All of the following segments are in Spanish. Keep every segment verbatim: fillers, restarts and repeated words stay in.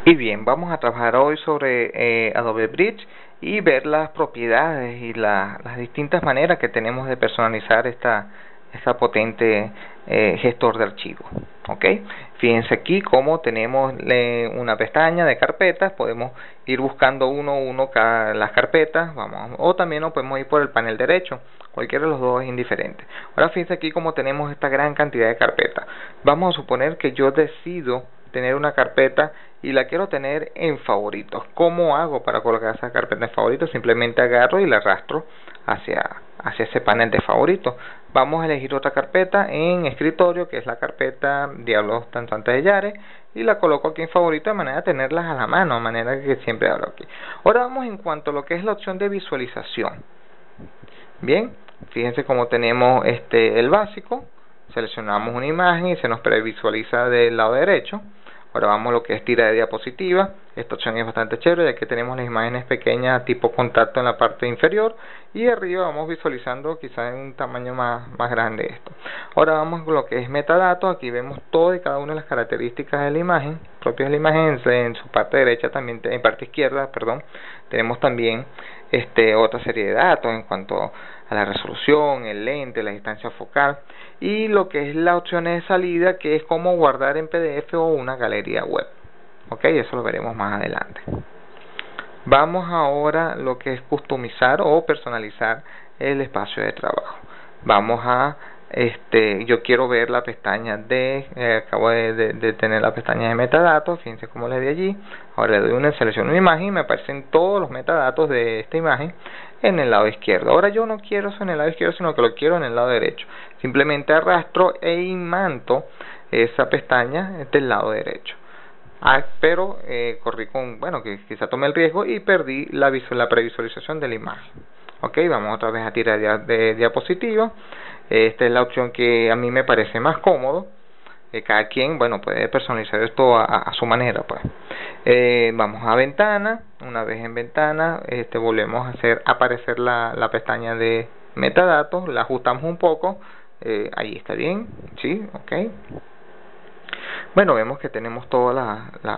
Y bien, vamos a trabajar hoy sobre eh, Adobe Bridge y ver las propiedades y la, las distintas maneras que tenemos de personalizar esta, esta potente eh, gestor de archivos. ¿Ok? Fíjense aquí cómo tenemos le, una pestaña de carpetas, podemos ir buscando uno a uno cada las carpetas, vamos, o también nos podemos ir por el panel derecho, cualquiera de los dos es indiferente. Ahora fíjense aquí cómo tenemos esta gran cantidad de carpetas. Vamos a suponer que yo decido tener una carpeta y la quiero tener en favoritos. ¿Cómo hago para colocar esa carpeta en favoritos? Simplemente agarro y la arrastro hacia, hacia ese panel de favoritos. Vamos a elegir otra carpeta en escritorio, que es la carpeta Diálogos Danzantes de Yare, y la coloco aquí en favorito de manera de tenerlas a la mano, de manera que siempre abro aquí. Ahora vamos en cuanto a lo que es la opción de visualización. Bien, fíjense cómo tenemos este el básico, seleccionamos una imagen y se nos previsualiza del lado derecho. Ahora vamos a lo que es tira de diapositiva. Esta opción es bastante chévere ya que tenemos las imágenes pequeñas tipo contacto en la parte inferior y arriba vamos visualizando quizás en un tamaño más, más grande esto. Ahora vamos a lo que es metadatos. Aquí vemos todas y cada una de las características de la imagen, propias de la imagen. En su parte derecha también, en parte izquierda, perdón, tenemos también este otra serie de datos en cuanto a la resolución, el lente, la distancia focal y lo que es la opción de salida, que es como guardar en P D F o una galería web. Ok, eso lo veremos más adelante. Vamos ahora a lo que es customizar o personalizar el espacio de trabajo. Vamos a este yo quiero ver la pestaña de eh, acabo de, de, de tener la pestaña de metadatos. Fíjense cómo le di allí. Ahora le doy una selección de una imagen y me aparecen todos los metadatos de esta imagen en el lado izquierdo. Ahora yo no quiero eso en el lado izquierdo, sino que lo quiero en el lado derecho. Simplemente arrastro e imanto esa pestaña del lado derecho. Ah, pero eh, corrí con, bueno, que quizá tomé el riesgo y perdí la, visual, la previsualización de la imagen. Ok, vamos otra vez a tirar de, de diapositiva. Esta es la opción que a mí me parece más cómodo. Eh, cada quien, bueno, puede personalizar esto a, a su manera, pues. Eh, vamos a ventana. Una vez en ventana, este, volvemos a hacer aparecer la, la pestaña de metadatos. La ajustamos un poco. Eh, ahí está bien, sí, ok. Bueno, vemos que tenemos todas la, la,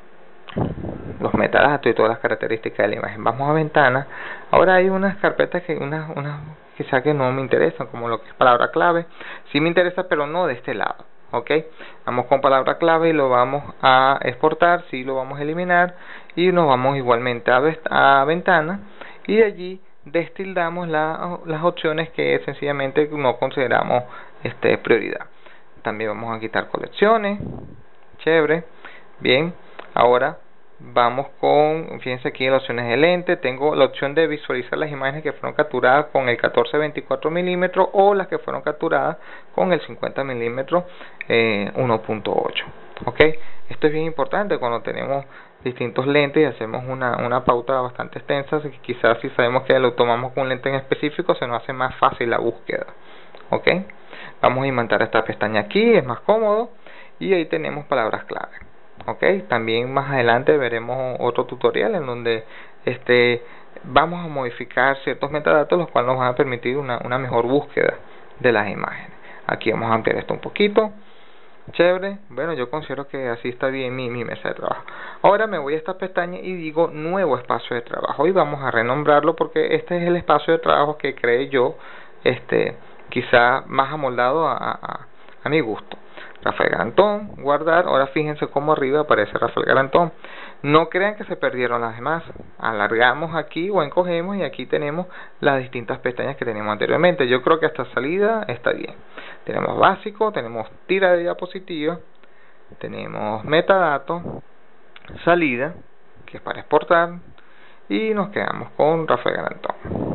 los metadatos y todas las características de la imagen. Vamos a ventana. Ahora hay unas carpetas que unas, unas quizá que no me interesan, como lo que es palabra clave. Sí me interesa, pero no de este lado. Ok, vamos con palabra clave y lo vamos a exportar. Sí, lo vamos a eliminar y nos vamos igualmente a, a ventana y de allí destildamos la, las opciones que sencillamente no consideramos este prioridad. También vamos a quitar colecciones. Chévere. Bien, ahora vamos con, fíjense aquí en las opciones de lente, tengo la opción de visualizar las imágenes que fueron capturadas con el catorce veinticuatro milímetros o las que fueron capturadas con el cincuenta milímetros eh, uno punto ocho. Ok, esto es bien importante cuando tenemos distintos lentes y hacemos una, una pauta bastante extensa, así que quizás si sabemos que lo tomamos con un lente en específico se nos hace más fácil la búsqueda. Ok, vamos a imantar esta pestaña aquí, es más cómodo y ahí tenemos palabras clave. Ok, también más adelante veremos otro tutorial en donde este vamos a modificar ciertos metadatos los cuales nos van a permitir una, una mejor búsqueda de las imágenes. Aquí vamos a ampliar esto un poquito. Chévere, bueno, yo considero que así está bien mi, mi mesa de trabajo. Ahora me voy a esta pestaña y digo nuevo espacio de trabajo y vamos a renombrarlo porque este es el espacio de trabajo que creé yo, este quizá más amoldado a, a, a mi gusto. Rafael Garantón, guardar. Ahora fíjense cómo arriba aparece Rafael Garantón. No crean que se perdieron las demás. Alargamos aquí o encogemos y aquí tenemos las distintas pestañas que teníamos anteriormente. Yo creo que esta salida está bien. Tenemos básico, tenemos tira de diapositiva, tenemos metadatos, salida, que es para exportar, y nos quedamos con Rafael Garantón.